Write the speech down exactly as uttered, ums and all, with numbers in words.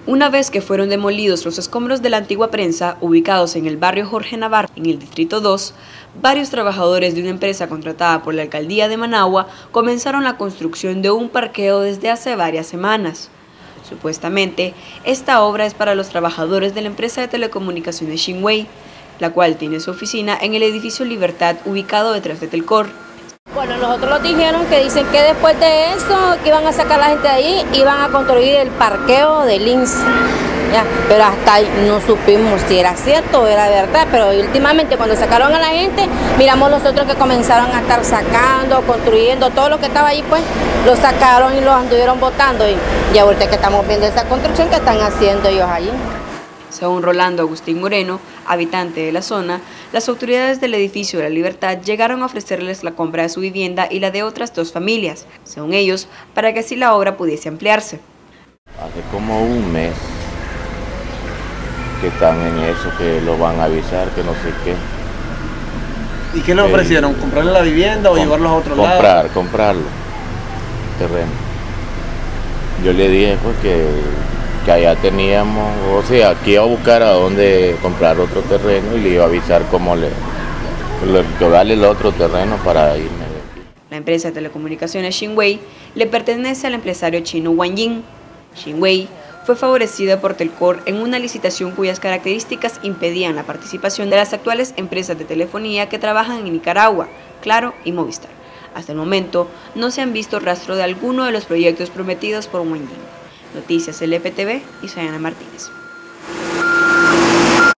Una vez que fueron demolidos los escombros de la antigua prensa, ubicados en el barrio Jorge Navarro, en el Distrito dos, varios trabajadores de una empresa contratada por la Alcaldía de Managua comenzaron la construcción de un parqueo desde hace varias semanas. Supuestamente, esta obra es para los trabajadores de la empresa de telecomunicaciones Shinwei, la cual tiene su oficina en el edificio Libertad, ubicado detrás de Telcor. Bueno, nosotros nos dijeron que dicen que después de eso, que iban a sacar a la gente de ahí, iban a construir el parqueo de Lince. Ya, pero hasta ahí no supimos si era cierto o era verdad, pero últimamente cuando sacaron a la gente, miramos nosotros que comenzaron a estar sacando, construyendo, todo lo que estaba ahí pues, lo sacaron y lo anduvieron botando y, y ahorita que estamos viendo esa construcción que están haciendo ellos allí. Según Rolando Agustín Moreno, habitante de la zona, las autoridades del edificio de la Libertad llegaron a ofrecerles la compra de su vivienda y la de otras dos familias, según ellos, para que así la obra pudiese ampliarse. Hace como un mes que están en eso, que lo van a avisar, que no sé qué. ¿Y qué le ofrecieron? ¿Comprarle la vivienda o llevarlos a otro lado? Comprar, comprarlo, terreno. Yo le dije pues que, que allá teníamos, o sea, aquí iba a buscar a dónde comprar otro terreno y le iba a avisar cómo le, le darle el otro terreno para irme de aquí. La empresa de telecomunicaciones Shinwei le pertenece al empresario chino Wang Ying. Shinwei fue favorecida por Telcor en una licitación cuyas características impedían la participación de las actuales empresas de telefonía que trabajan en Nicaragua, Claro y Movistar. Hasta el momento no se han visto rastro de alguno de los proyectos prometidos por Wang Ying. Noticias L P T V y Sayana Martínez.